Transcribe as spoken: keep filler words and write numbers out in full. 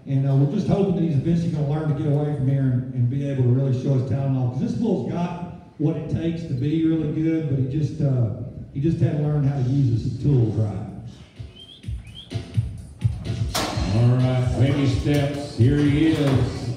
And uh, we're just hoping that he's eventually going to learn to get away from here and, and be able to really show his talent off. Because this bull's got what it takes to be really good, but he just uh, he just had to learn how to use his tools right. All right, baby steps. Here he is.